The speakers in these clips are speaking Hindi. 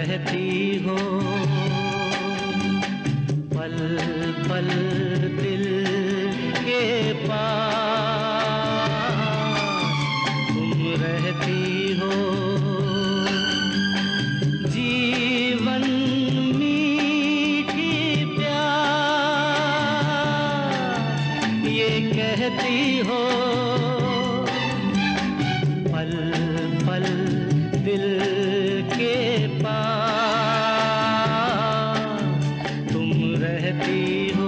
रहती हो, पल पल दिल के पास तुम रहती हो। जीवन मीठी प्यास ये कहती हो, पल पल दिल के पास तुम रहती हो।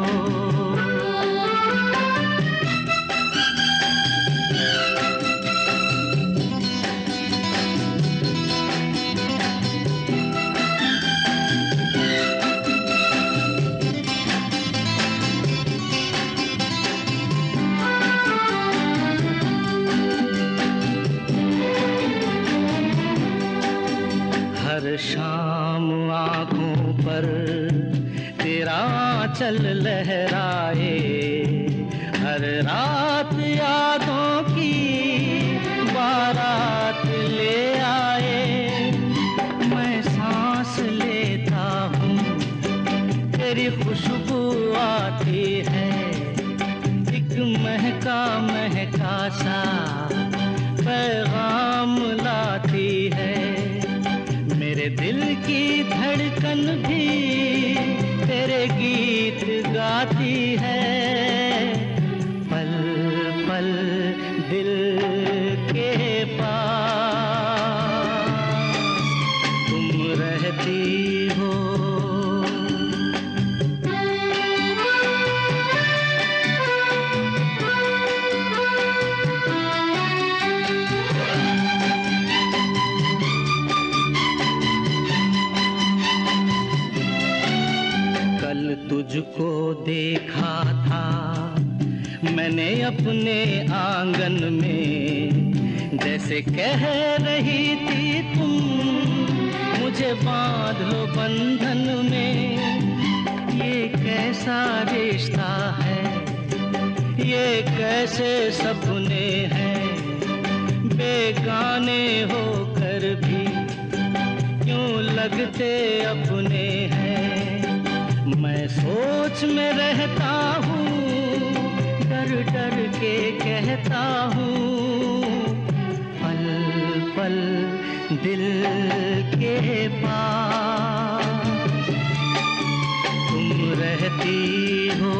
हर शाम आँखों पर तेरा आँचल लहराए, हर रात यादों की बारात ले आए। मैं सांस लेता हूँ तेरी खुशबू आती है, एक महका महका सा पैगाम लाती है। मेरे दिल की धड़कन भी तेरे गीत गाती है, पल पल दिल के पास तुम रहती हो। तुझको देखा था मैंने अपने आंगन में, जैसे कह रही थी तुम मुझे बांध लो बंधन में। ये कैसा रिश्ता है, ये कैसे सपने हैं, बेगाने होकर भी क्यों लगते अपने हैं। मैं सोच में रहता हूँ, डर डर के कहता हूँ, पल पल दिल के पास तुम रहती हो।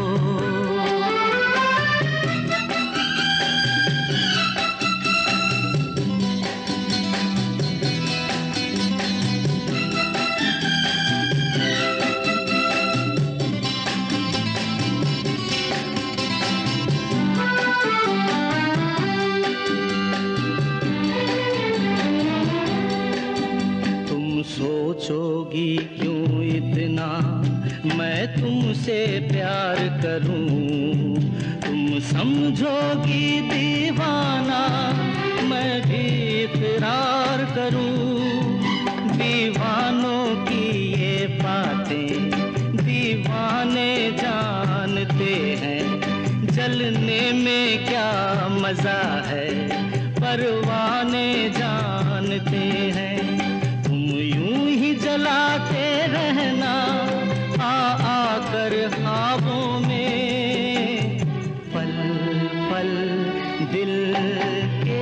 सोचोगी क्यों इतना मैं तुमसे प्यार करूं, तुम समझोगी दीवाना मैं भी इकरार करूं। दीवानों की ये बातें दीवाने जानते हैं, जलने में क्या मजा है परवाने जानते हैं। जलाते रहना आकर ख्वाबों में, पल पल दिल के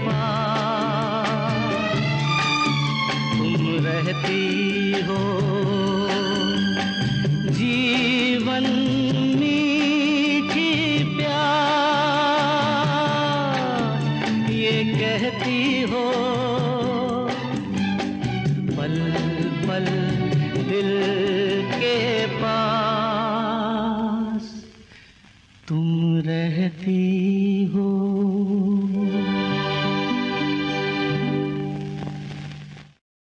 पास तुम रहती हो। जीवन मीठी प्यास ये कहती हो, पल पल दिल के पास तुम रहती हो।